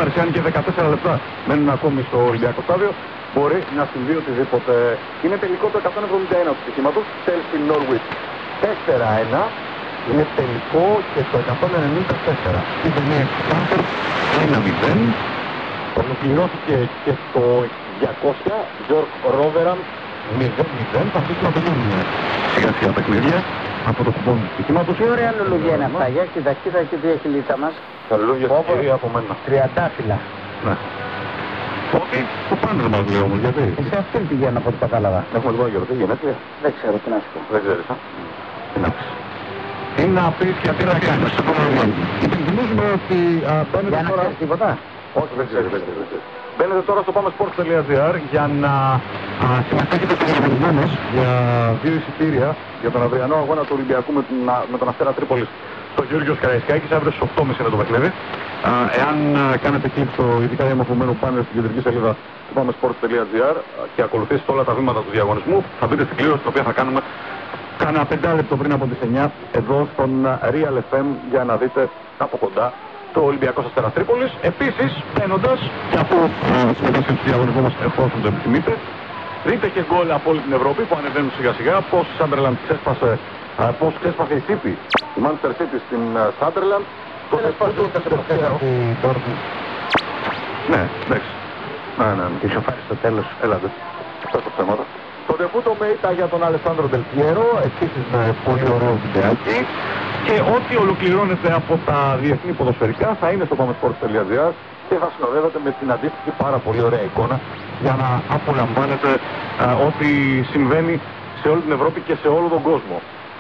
κατάρτιση, αν και 14 λεπτά μένουν ακόμη στο Ολυμπιακό στάδιο, μπορεί να συμβεί οτιδήποτε. Είναι τελικό το 171 του στοιχήματος, Chelsea Norwich 4-1. Είναι τελικό και το 194. Ήταν Κάστερ 1-0. Ολοκληρώθηκε και το 200, Γιώργ Ρόβεραν 0-0. Θα αφήσουμε να τελειώνουν σιγά σιγά παιχνίδια από το κουπόν του στοιχήματος. Τι ωραία λουλούδια είναι αυτά, για την ταχύτητα και τη χιλίτσα μας. Τα λουλούδια στην από μένα. Τριαντάφυλλα. Ναι. Όχι, το πάντρε μας λέει όμως, γιατί. Σε αυτήν πηγαίνω από ό,τι κατάλαβα. Έχουμε λοιπόν γιορτή γενέθλια. Δεν ξέρω τι να σου πω. Δεν ξέρεις, α. Τι να πεις. Τι να πεις και τι να κάνεις. Υπενθυμίζουμε ότι μπαίνετε Για να τώρα... ξέρεις τίποτα. Όχι, δεν ξέρεις. Μπαίνετε τώρα στο pamesports.gr για να συμμετέχετε στο διαγωνισμό μας για 2 εισιτήρια για τον αυριανό αγώνα του Ολυμπιακού με τον Αστέρα Τρίπολης στο Γιώργος Καραϊσκάκης. Αύριο στις 8.30 είναι το παιχνίδι. Εάν κάνετε κλικ στο ειδικά διαμορφωμένο πάνελ στην κεντρική σελίδα του pamesports.gr και ακολουθήσετε όλα τα βήματα του διαγωνισμού, θα μπείτε στην κλήρωση την οποία θα κάνουμε κάνα 5 λεπτό πριν από τις 9 εδώ στον Real FM για να δείτε από κοντά το Ολυμπιακό Αστέρας Τρίπολης. Επίσης, μπαίνοντας και αφού συμμετάσχετε στο διαγωνισμό μας εφόσον το επιθυμείτε, δείτε και γκολ από όλη την Ευρώπη που ανεβαίνουν σιγά σιγά, πώς η Sunderland ξέσπασε, πώς ξέσπασε η City, η Manchester City στην Sunderland. Το ναι, εντάξει. Ναι. Και σοφάρι στο τέλος. Έλατε. Αυτά τα θέματα. Το ντεπούτο με ήττα για τον Αλεσάνδρο Ντελπιέρο, επίσης με πολύ ωραίο βιντεάκι. Και ό,τι ολοκληρώνεται από τα διεθνή ποδοσφαιρικά θα είναι στο pamesports.gr και θα συνοδεύεται με την αντίστοιχη πάρα πολύ ωραία εικόνα για να απολαμβάνετε ό,τι συμβαίνει σε όλη την Ευρώπη και σε όλο τον κόσμο.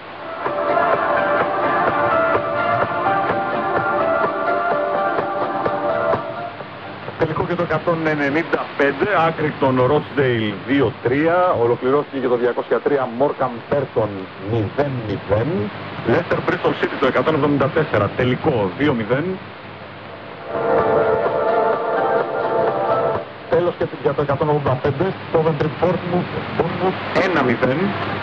Τελικό και το 195, Άκρικτον Ρότσντεϊλ 2-3, ολοκληρώθηκε και το 203, Μόρκαμ Πέρτον 0-0, Λέστερ Μπρίστολ Σίτι το 174, τελικό 2-0. Τέλος και για το 185, Coventry Bournemouth 1-0.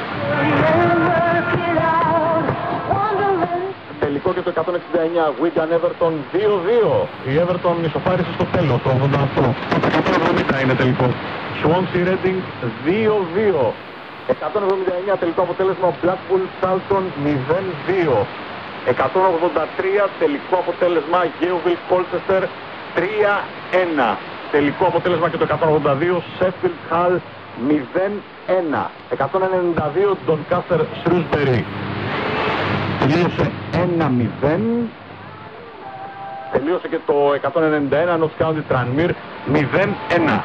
Τελικό και το 169, Wigan Everton 2-2. Η Everton ισοφάρισε στο τέλος, το 88. Το 170 είναι τελικό. Swansea Reading 2-2. 179 τελικό αποτέλεσμα, Blackpool Charlton 0-2. 183 τελικό αποτέλεσμα, Yeovil Colchester 3-1. Τελικό αποτέλεσμα και το 182, Sheffield Hull 0-1. 192, Doncaster Shrewsbury. Τελείωσε 1-0. Τελείωσε και το 191, Notts County Tranmere 0-1.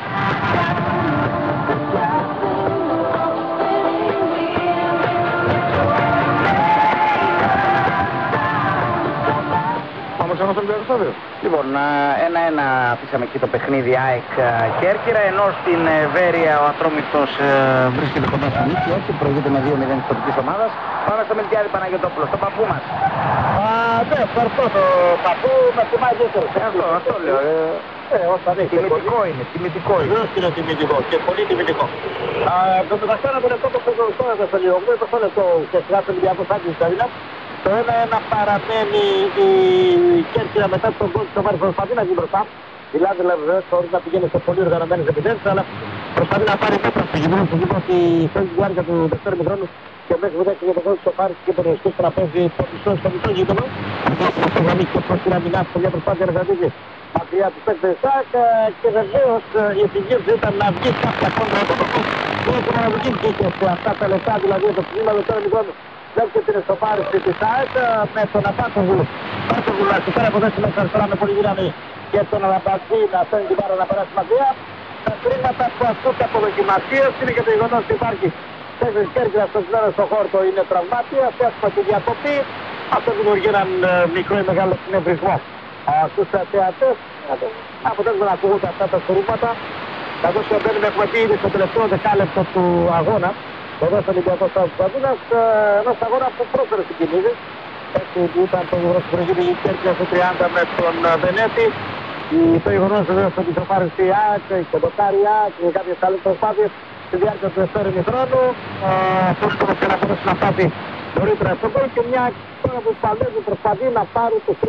Πάμε ξανά στο Ολυμπιακό στάδιο. Λοιπόν, 1-1 αφήσαμε εκεί το παιχνίδι ΑΕΚ Κέρκυρα, ενώ στην Βέρεια ο Ατρόμητος βρίσκεται κοντά στα νίκη, όχι, προηγείται με 2-0 της τοπικής ομάδας. Πάμε στο Μελτιάδη Παναγιωτόπουλο, στον παππού μας. Ναι, ευχαριστώ το παππού, με τιμάει ιδιαίτερα. Αυτό λέω. Όταν έχει Τιμητικό είναι, τιμητικό είναι. Βεβαίως είναι τιμητικό και πολύ τιμητικό. Το μεταξύ ένα λεπτό το πρωτοδοτικό στο λίγο, 20 λεπτό και σειρά του Ολυμπιακού Άγγλης Καρίνα. Το 1-1 παραμένει η Κέρκυρα μετά τον γκολ του Μάρκο προσπαθεί να βγει μπροστά. Δηλαδή βεβαίως χωρίς να πηγαίνει σε πολύ οργανωμένες επιθέσεις, αλλά προσπαθεί να πάρει μέτρα στο γυμνό του γυμνό στη διάρκεια του δεύτερου μηχρόνου και μέχρι που δέχεται το γκολ του Σοφάρης και τον Ιωστούς που να παίζει στο μισό γύμνο. Αυτό το γραμμή και προς την αμυνά σε μια προσπάθεια να κρατήσει μακριά του παίκτες ΣΑΚ και βεβαίως η επιγύρωση ήταν να βγει κάποια κόντρα από το κόμμα. Δεν έχουμε να βγει και σε αυτά τα λεπτά, δηλαδή το τμήμα του δεύτερου μηχρόνου. Δέχεται την εσωφάριση της ΑΕΚ με τον Απάτογλου. Απάτογλου να συμφέρει από δέση μέσα αριστερά με πολύ δύναμη και τον Αραμπατζή να φέρνει την πάρα να περάσει μακριά. Τα κρίματα που ασκούνται από δοκιμασίες είναι και το γεγονός ότι υπάρχει τέσσερις Κέρκυρας στο συγκεκριμένο στο χώρο είναι τραυμάτια. Έχουμε τη διακοπή. Αυτό δημιουργεί έναν μικρό ή μεγάλο συνευρισμό στους θεατές. Αποτέλεσμα να ακούγονται αυτά τα σκορύματα. Καθώς έχουμε πει ήδη στο τελευταίο δεκάλεπτο του αγώνα. Εδώ στο Ολυμπιακό Στάδιο της Αθήνας, ενός αγώνα που πρόσφερε στην κινήση. Έτσι ήταν το γεγονός που προηγείται η Κέρκυρα στο 30 με τον Βενέτη. Το γεγονός βεβαίως ότι το πάρει στη ΑΕΚ και το κάνει η ΑΕΚ και κάποιες άλλες προσπάθειες στη διάρκεια του δεύτερου ημιχρόνου. Αυτός και να μπορέσει να φτάσει νωρίτερα στο γκολ και μια τώρα που παλεύει προσπαθεί να πάρει τους τρεις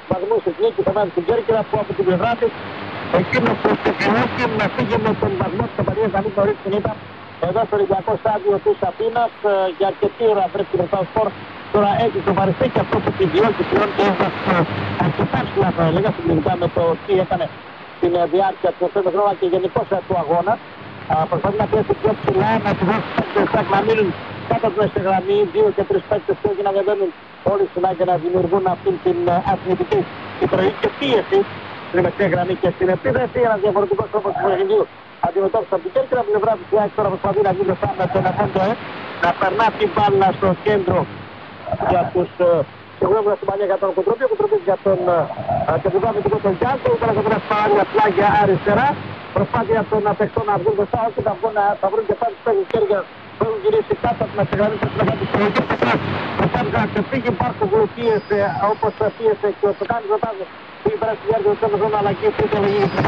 βαθμούς της νίκης απέναντι στην Κέρκυρα, που από την πλευρά της εκείνο που επιδιώκει να φύγει με τον βαθμό της Καμπανίας να μην νωρίς την ήταν εδώ στο Ολυμπιακό στάδιο της Αθήνας. Για αρκετή ώρα βρέπει την Σπορ. Τώρα έχει σοβαριστεί και αυτό που επιδιώκει πλέον και έβγασε αρκετά ψηλά, θα έλεγα, συγκριτικά με το τι έκανε στην διάρκεια του χρόνου και γενικώς του αγώνα. Προσπαθεί να πιέσει πιο ψηλά, να του δώσει παίκτες να μείνουν κάτω από την γραμμή, 2 και 3 παίκτες που να ανεβαίνουν όλοι συχνά και να δημιουργούν αυτή την αθλητική και πίεση στην μεσαία γραμμή και στην επίδεση. Ένας διαφορετικός τρόπος του παιχνιδιού αντιμετώπισε από την Κέρκυρα. Από την πλευρά της Ιάκη τώρα προσπαθεί να βγει μπροστά με τον Αφέντο να περνά την μπάλα στο κέντρο για τους συγγνώμη στην παλιά για τον Κουτροπή, ο Κουτροπής για τον κεντρικό τον Γιάνκο, ήταν από την παράλληλα πλάγια αριστερά. Προσπάθεια των παιχτών να βγουν μπροστά, όχι θα βρουν και πάλι στους Κέρκυρα. Έχουν γυρίσει κάτω από την αστεγραμμή της μεγάλης συλλογής. Προσπάθησε να ξεφύγει, Πάρκο πίεσε όπως πίεσε και ο Πεκάνης Ρωτάζος που είπε στη διάρκεια του τρίτου αλλαγή, τρίτη αλλαγή για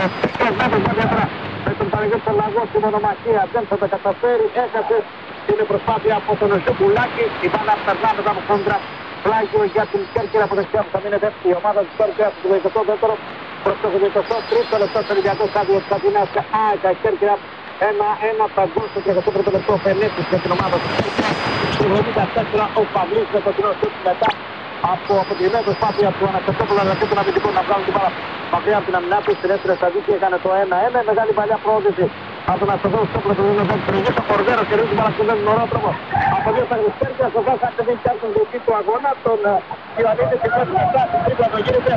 με τον Παναγιώτη Λαγό στην μονομαχία. Δεν θα τα καταφέρει, έχασε την προσπάθεια από τον Ζουμπουλάκη. Η μπάλα περνά μετά από κόντρα πλάγιο για την Κέρκυρα από δεξιά που θα μείνεται η ομάδα της Κέρκυρα από το 22ο προς το 23ο λεπτό στο Ολυμπιακό στάδιο της Αθήνας. Άκα Κέρκυρα 1-1 παγκόσμιο στο 33ο λεπτό φαινέτης για την ομάδα της Κέρκυρα. Στο 74 ο Παυλής με το κοινό σούτ μετά από αποτυχημένη προσπάθεια του Αναστασόπουλου αλλά και των αμυντικών να βγάλουν την μπάλα μακριά από την αμυνά του. Στην έστερη σταδίκη έκανε το 1-1. Μεγάλη παλιά πρόοδηση από τον Αναστασόπουλο του Δίνο Βέγκη. Ο Κορδέρος και ρίχνει την μπάλα στον ωραίο τρόπο. Από δύο σταγνές Κέρκυρας ο Βάς άρχισε την κάρτα του του αγώνα. Τον Ιωαννίδη την κάρτα του Βάς την τρίπλα τον γύρισε.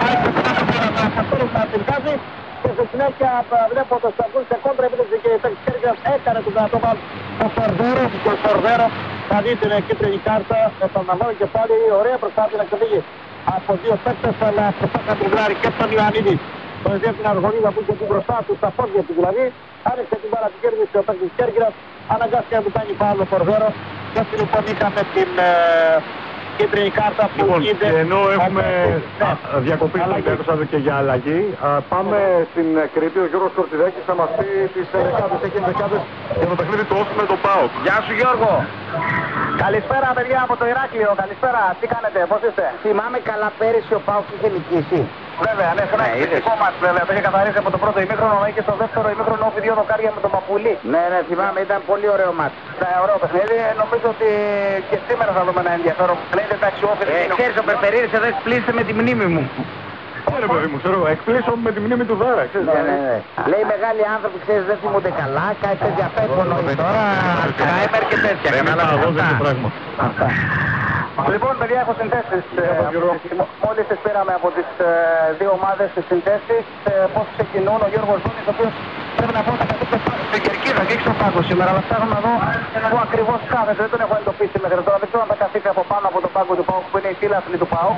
Άρχισε να την βγάζει. Και στη συνέχεια βλέπω το Σταυρούς σε κόντρα επίτευξη και η Κέρκυρας έκανε τον δυνατό βάλ ο Φορδέρο και ο Φορδέρο θα δει την κίτρινη κάρτα επαναλαμβάνω και πάλι ωραία προσπάθεια να ξεφύγει από δύο παίκτες αλλά προσπάθεια να τριβλάρει και τον Ιωαννίδη τον ιδέα την Αργονίδα που είχε την μπροστά του στα πόδια του δηλαδή άνοιξε την μπάλα την κέρδισε ο παίκτης Κέρκυρας αναγκάστηκε να του κάνει πάλι ο Φορδέρο και έτσι λοιπόν είχαμε την κίτρινη κάρτα που λοιπόν, είδε. Ενώ έχουμε διακοπή στο Ολυμπιακό και για αλλαγή, πάμε στην Κρήτη. Ο Γιώργος Κορτιδάκης θα μας πει τις ενδεκάδες. Έχει ενδεκάδες για το παιχνίδι του Όφη με τον ΠΑΟΚ. Γεια σου Γιώργο. Καλησπέρα παιδιά από το Ηράκλειο. Καλησπέρα. Τι κάνετε, πώς είστε? Θυμάμαι καλά πέρυσι ο ΠΑΟΚ είχε νικήσει. Βέβαια, ναι, σε ένα εκπληκτικό μας βέβαια. Το είχε καθαρίσει από το πρώτο ημίχρονο και στο δεύτερο ημίχρονο Όφη 2 δοκάρια με τον Παπουλή. Ναι, θυμάμαι, ήταν πολύ ωραίο μάτι. Ναι, ωραίο παιχνίδι. Νομίζω ότι και σήμερα θα δούμε ένα ενδιαφέρον παιχνίδι. Εντάξει, Όφη. Ξέρεις, ο Περπερίδης εδώ εκπλήσεται με τη μνήμη μου. Ωραία, παιδί μου, ξέρω, εκπλήσω με τη μνήμη του Δάρα, ξέρεις. Ναι. Λέει μεγάλοι άνθρωποι, ξέρεις, δεν θυμούνται καλά, κάτι τέτοια πέφτονο τώρα, Alzheimer και τέτοια. Λοιπόν, παιδιά, έχω συνθέσεις. Μόλις τις πήραμε από τις δύο ομάδες τις συνθέσεις. Πώς ξεκινούν ο Γιώργος Ζώνης, ο οποίος πρέπει να πω ότι θα κατήξει στην Κερκίδα και έχει στον πάγκο σήμερα. Αλλά ψάχνω να δω πού ακριβώς κάθεται. Δεν τον έχω εντοπίσει μέχρι τώρα. Δεν ξέρω αν θα καθίσει από πάνω από τον πάγκο του ΠΑΟΚ που είναι η φύλαθλη του ΠΑΟΚ.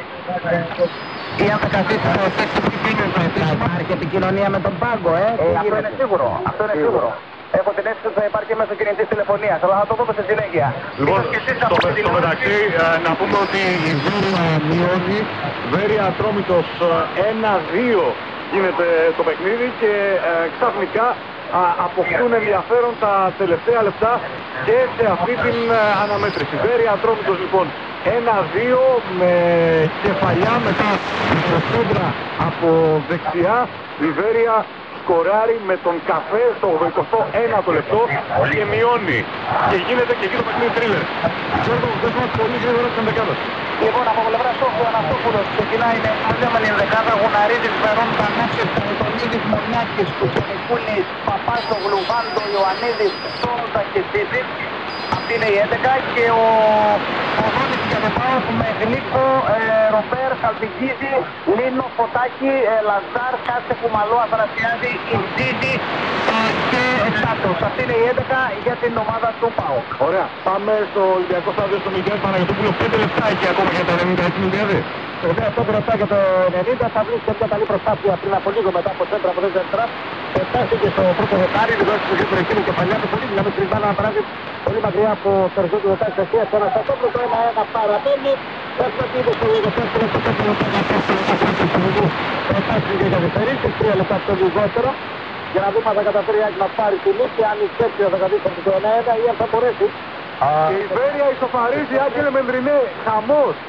Ή αν θα καθίσει στο τέξι που υπάρχει επικοινωνία με τον πάγκο, αυτό είναι σίγουρο. Αυτό είναι σίγουρο. Έχω την αίσθηση ότι θα υπάρχει μέσω κινητής τηλεφωνίας, αλλά θα το δούμε στη συνέχεια. Λοιπόν, στο μεταξύ να πούμε ότι η Βέρεια μειώνει, Βέρεια Ατρόμητος 1-2 γίνεται το παιχνίδι και ξαφνικά αποκτούν ενδιαφέρον τα τελευταία λεπτά και σε αυτή την αναμέτρηση. Βέρεια Ατρόμητος λοιπόν 1-2 με κεφαλιά μετά το κόντρα από δεξιά. Η Βέρεια σκοράρει με τον Καφέ στο 21ο λεπτό και μειώνει. Και γίνεται και εκεί το παιχνίδι τρίλερ. Γιώργο, δεν θα πολύ γρήγορα στην δεκάδα. Λοιπόν, από πλευρά Σόφου Αναστόπουλος ξεκινάει με ανέμενη δεκάδα. Γουναρίδης, Βερόν, Πανάσιος, Πανιτονίδης, Μονιάκης, Κουτσονικούλης, Παπάστογλου, Βάλτο, Ιωαννίδης, Σόμουτα και Τσίτσιτ. Αυτή είναι η 11 και ο Δόνης για τον ΠΑΟΚ με Γλίκο, Ρομπέρ, Καλπικίδη, Λίνο, Φωτάκη, Λαζάρ, Κάτσε, Κουμαλό, Αθανασιάδη, Ιντζίδη και Σάτος. Αυτή είναι η 11 για την ομάδα του ΠΑΟΚ. Ωραία. Πάμε στο Ολυμπιακό στάδιο στο Μιγιάννη Παναγιωτόπουλο. 5 λεπτά έχει ακόμα για τα 90 έτσι Μιγιάννη. Βέβαια, 5 λεπτά για το 90 θα βρει και μια καλή προσπάθεια πριν από λίγο μετά από σέντρα από δέντρα αριστερά. Φτάσει στο πρώτο δεκάρι, δώσει το κέντρο εκείνο και παλιά του πολύ δυναμή τριμπάνα να περάσει πολύ μακριά από το τερζό του δεκάρι θεσία. Στο Αναστασόπουλο το 1-1 παραμένει. Έχουμε πει στο 24 λεπτό 4 λεπτά να πέσει το δεκάρι του Φτάσει και καθυστερήσει, 3 λεπτά το λιγότερο. Για να δούμε αν θα καταφέρει να πάρει τη νίκη, αν η Κέρκυρα θα καταφέρει το 1-1 ή αν θα μπορέσει. Η Βέρεια ισοφαρίζει, Άγγελε Μενδρινέ, χαμός.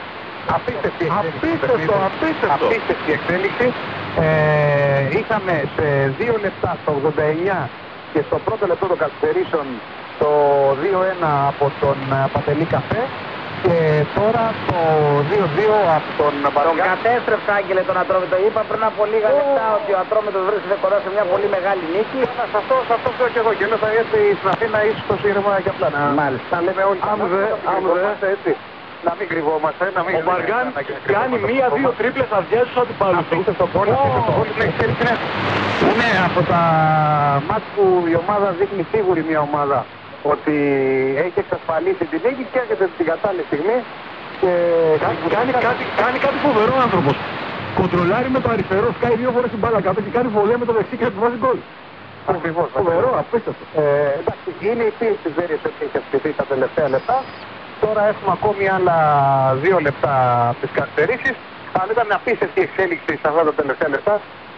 Απίστευτη εξέλιξη. Είχαμε σε 2 λεπτά στο 89 και στο πρώτο λεπτό των καθυστερήσεων το 2-1 από τον Παντελή Καφέ και τώρα το 2-2 από τον Μπαρόγκα. Τον κατέστρεψε, Άγγελε, τον Ατρόμητο. Είπα πριν από λίγα λεπτά ότι ο Ατρόμητος βρίσκεται κοντά σε μια πολύ μεγάλη νίκη. Σε αυτό λέω και εγώ και λέω θα έρθει στην Αθήνα ίσως ήρεμα και απλά Μάλιστα. να λέμε όλοι έτσι. Να μην κρυβόμαστε, να μην... Ο Μαργάν κάνει 1-2 τρίπλες αδειές στους αντιπάλους του. Είναι από τα μάτς που η ομάδα δείχνει σίγουρη μια ομάδα ότι έχει εξασφαλίσει την νίκη και έρχεται την κατάλληλη στιγμή και Κάνει κάτι φοβερό άνθρωπος. Κοντρολάρει με το αριστερό, σκάει 2 φορές την μπάλα κάτω και κάνει βολέα με το δεξί και του βάζει γκολ. ακριβώς. Φοβερό, απίστευτο. Εντάξει, είναι η πίεση της Βέρειας που έχει ασκηθεί τα τελευταία λεπτά. Τώρα έχουμε ακόμη άλλα 2 λεπτά τις καθυστερήσεις. Αλλά ήταν απίστευτη εξέλιξη σε αυτά τα τελευταία λεπτά.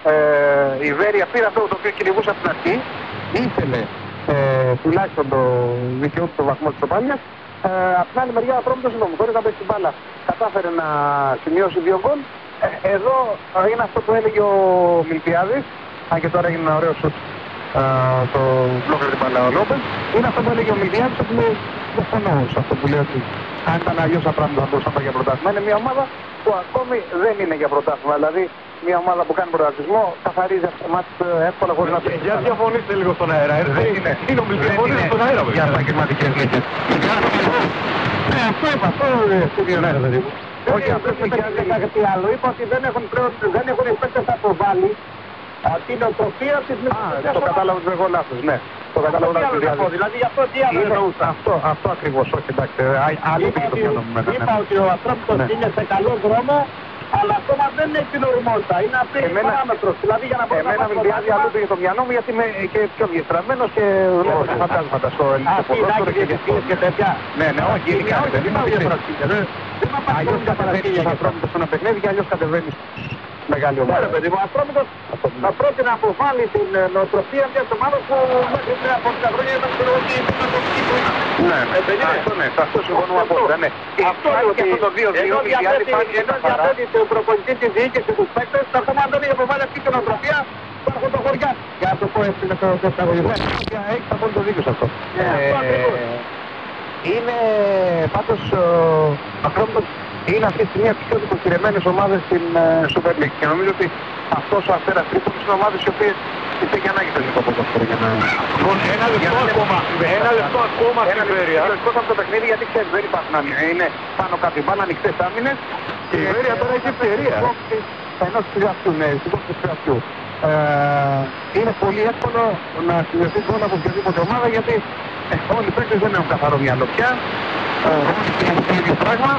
Η Βέρεια πήρε αυτό το οποίο κυνηγούσε από την αρχή. Ήθελε τουλάχιστον το δικαιούται το βαθμό της οπάλιας. Από την άλλη μεριά ο Ατρόμητος χωρίς να παίξει την μπάλα κατάφερε να σημειώσει 2 γκολ. Εδώ είναι αυτό που έλεγε ο Μιλτιάδης, αν και τώρα έγινε ένα ωραίο σουτ το μπλόκερ την μπάλα ο Λόπες. Είναι αυτό που έλεγε ο Μιλτιάδης, ότι λέει διαφωνώ σε αυτό που λέει ότι αν ήταν αλλιώς τα πράγματα θα μπορούσαν να πάει για πρωτάθλημα. Είναι μια ομάδα που ακόμη δεν είναι για πρωτάθλημα. Δηλαδή μια ομάδα που κάνει πρωταθλητισμό καθαρίζει αυτό το μάτς εύκολα χωρίς να παίξει. Για διαφωνήστε λίγο στον αέρα. Είναι ο Μιλτιάδης στον αέρα. Για επαγγελματικές νίκες. Αυτό είπα, αυτό είναι αέρα δηλαδή. Όχι, αυτό είναι κάτι άλλο. Είπα ότι δεν έχουν οι παίκτες αποβάλει την νοοτροπία της Μεσογειακής. Το κατάλαβα εγώ λάθος, ναι. Το κατάλαβα λάθος. Δηλαδή γι' αυτό τι άλλο εννοούσα. Αυτό ακριβώς, όχι εντάξει. Άλλο πήγε το πιάνο μου μετά. Είπα ότι ο Ατρόμητος είναι σε καλό δρόμο, αλλά ακόμα δεν έχει την οριμότητα. Είναι αυτή η παράμετρος. Δηλαδή για να μπορεί να πάει στο άλλο πήγε το μυαλό μου γιατί είμαι και πιο διαστραμμένος και βλέπω και φαντάσματα στο ελληνικό ποδόσφαιρο και τέτοια. Ναι, όχι, γενικά δεν είναι διαφορετικά. Αλλιώς κατεβαίνεις ο Ατρόμητος σε ένα παιχνίδι και αλλιώς κατεβαίνεις μεγάλη ομάδα. Παιδί μου, ο Ατρόμητος θα πρέπει να αποβάλει την νοοτροπία μιας ομάδας που μέχρι πριν από 10 χρόνια ήταν ότι ήταν το κύπρο. Ναι, αυτό συμφωνούμε απόλυτα. Αυτό είναι και αυτό το 2-2. Ενώ διαθέτει τον προπονητή της διοίκησης τους παίκτες, τα θέμα δεν έχει αποβάλει αυτή την νοοτροπία που έχουν το χωριά. Για να το πω έτσι με το εισαγωγικό. Έχεις απόλυτο δίκιο σε αυτό. Είναι πάντως Ατρόμητος είναι αυτή τη στιγμή από τις πιο δικοκυρεμένες ομάδες στην Super League και νομίζω ότι αυτός ο Αστέρας Τρίπολης είναι ομάδες οι οποίες τις έχει ανάγκη το ελληνικό ποδόσφαιρο για να... Λοιπόν, ένα λεπτό ακόμα στην Βέρεια. Εκτός από το παιχνίδι γιατί ξέρεις δεν υπάρχουν άμυνες. Είναι πάνω κάτω η μπάλα, ανοιχτές άμυνες και η Βέρεια τώρα έχει ευκαιρία. Ενός πηγαστού, ναι, στην κόψη του πηγαστού. Είναι πολύ εύκολο να σημειωθεί γκολ από οποιαδήποτε ομάδα γιατί όλοι οι παίκτες δεν έχουν καθαρό μυαλό πια. Όλοι έχουν το ίδιο πράγμα.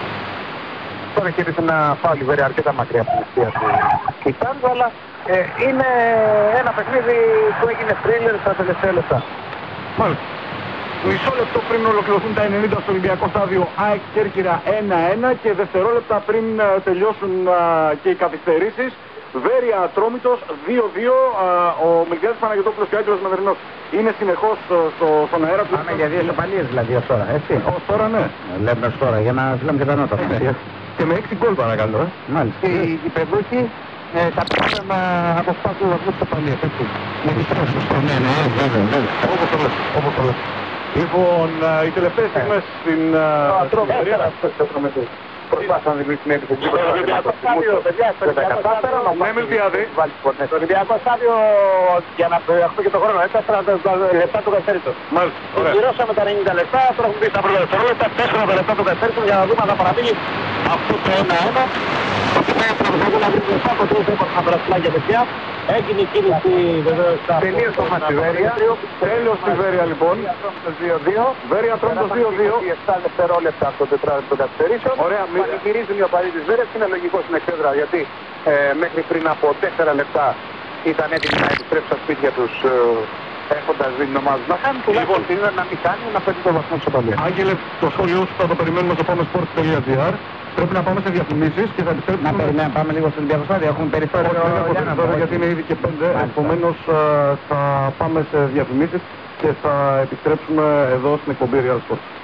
Τώρα κέρδισε ένα φάουλ η Βέρεια αρκετά μακριά από την ευθεία του Κιτάνου, αλλά είναι ένα παιχνίδι που έγινε θρίλερ στα τελευταία λεπτά. Μάλιστα. Μισό λεπτό πριν ολοκληρωθούν τα 90 στο Ολυμπιακό στάδιο ΑΕΚ Κέρκυρα 1-1 και δευτερόλεπτα πριν τελειώσουν και οι καθυστερήσεις. Βέρεια Ατρόμητος 2-2, ο Μιλτιάδης Παναγιωτόπουλος και ο Άγγελος Μεδρινός είναι συνεχώς στον αέρα του. Πάμε για 2 ισοπαλίες δηλαδή ως τώρα, έτσι. Ως τώρα ναι. Λέμε ως τώρα για να φυλάμε και τα νότα. Και με 6 γκολ παρακαλώ. Μάλιστα. Οι παιδούχοι καταφέραν να αποσπάσουν βαθμούς της οπαλίας, έτσι. Με διστρώσεις, ναι, βέβαια. Όπως το λες. Λοιπόν, οι τελευταίες στιγμές στην Ατρόμητο. Προσπάθησαν να δημιουργήσουν έπιθεση. Το Ολυμπιακό στάδιο, παιδιά, στο Ολυμπιακό στάδιο. Ναι, Μιλτιάδη. Το Ολυμπιακό στάδιο, για να έχουμε και το χρόνο, 4 λεπτά του καθυστέρησης. Μάλιστα. Γυρώσαμε τα 90 λεπτά, τώρα έχουμε πει στα πρώτα δευτερόλεπτα, 4 λεπτά του καθυστέρησης για να δούμε αν θα παραμείνει αυτό το 1-1. Ότι είναι προσπαθούν να βρει μπροστά από τρεις έπρεπε να περασπλά για δεξιά. Έγινε η κίνηση βεβαίως στα... Τελείως το μάτι Βέρεια. Τέλος στη Βέρεια λοιπόν. Βέρεια Ατρόμητος 2-2. 7 δευτερόλεπτα από το τετράλεπτο των καθυστερήσεων. Ωραία, γυρίζουν οι οπαδοί της Βέρειας. Είναι λογικό στην εξέδρα γιατί μέχρι πριν από 4 λεπτά ήταν έτοιμοι να επιστρέψουν στα σπίτια τους έχοντας δει την ομάδα να κάνει. Τουλάχιστον την ώρα να μην κάνει να φέρει το βαθμό της οπαδίας. Άγγελε, το σχόλιο σου θα το περιμένουμε στο PAMESPORT.gr. Πρέπει να πάμε σε διαφημίσεις και θα επιστρέψουμε. Να περιμένουμε, πάμε λίγο στο Ολυμπιακό στάδιο, έχουμε περιθώριο. Όχι, γιατί είναι ήδη και 5, επομένως θα πάμε σε διαφημίσεις και θα επιστρέψουμε εδώ στην εκπομπή Real Sports.